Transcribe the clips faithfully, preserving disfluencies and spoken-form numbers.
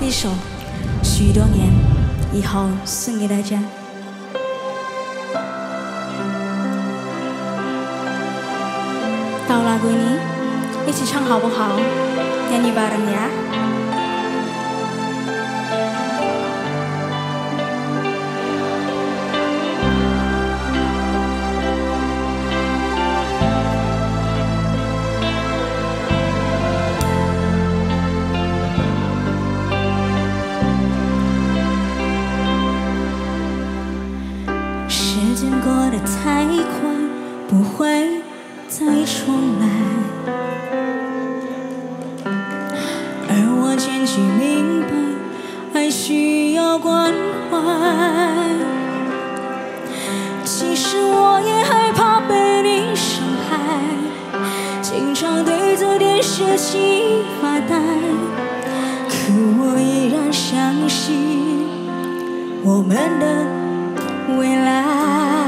一首许多年以后送给大家。Tahu lagu ini? 一起唱好不好？ Nyanyi bareng ya.时间过得太快，不会再重来，而我渐渐明白，爱需要关怀。其实我也害怕被你伤害，经常对这点事情发呆，可我依然相信我们的未来。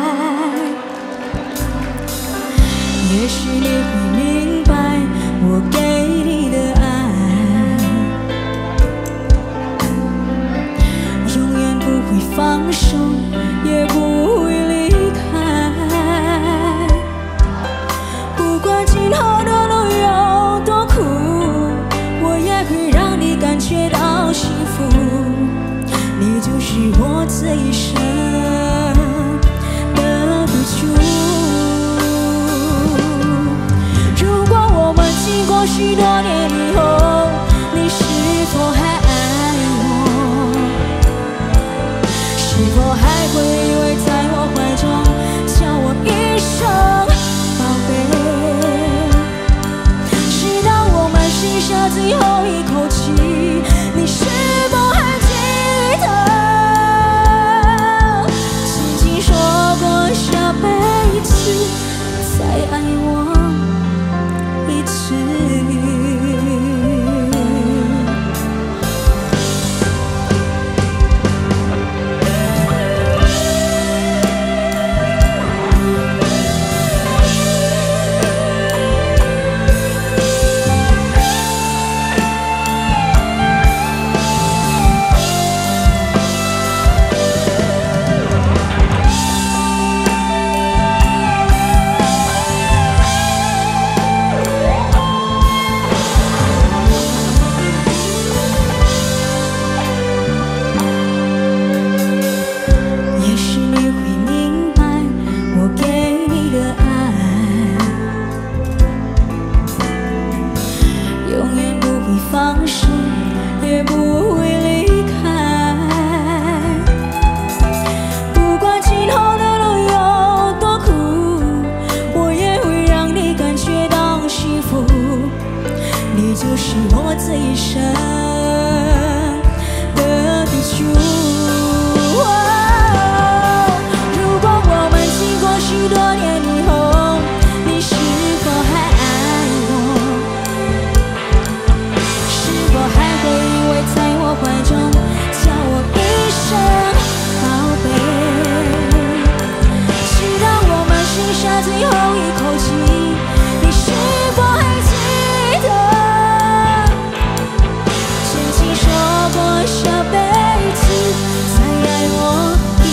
也许你会明白我给你的爱，永远不会放手，也不会离开。不管今后的路有多苦，我也会让你感觉到幸福。你就是我这一生的赌注。经过许多年以后，你是否还爱我？是否还会依偎在我怀中，叫我一声宝贝？直到我们剩下最后一口气，你是否还记得曾经说过下辈子再爱我一次？放手也不会离开，不管今后的路有多苦，我也会让你感觉到幸福。你就是我这一生的赌注。如果我们经过许多年以后，你是否还爱我？还会依偎在我怀中，叫我一声宝贝。直到我们剩下最后一口气，你是否还记得曾经说过下辈子再爱我一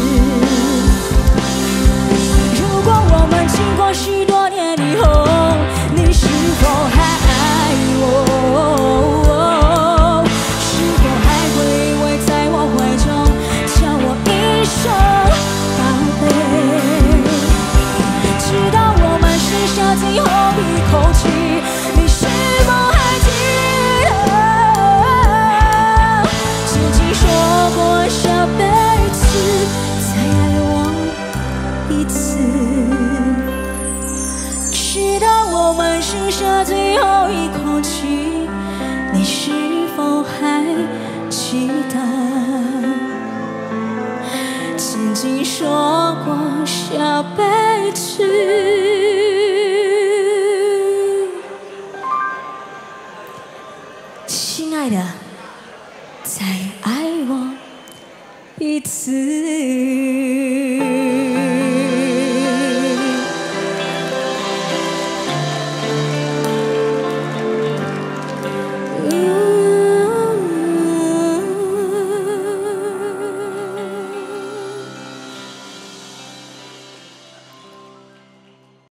次？如果我们经过许多年以后，你是否还爱我？最后一口气，你是否还记得曾经说过下辈子再爱我一次？直到我们剩下最后一口气，你是否还记得曾经说过下辈子？亲爱的，再爱我一次。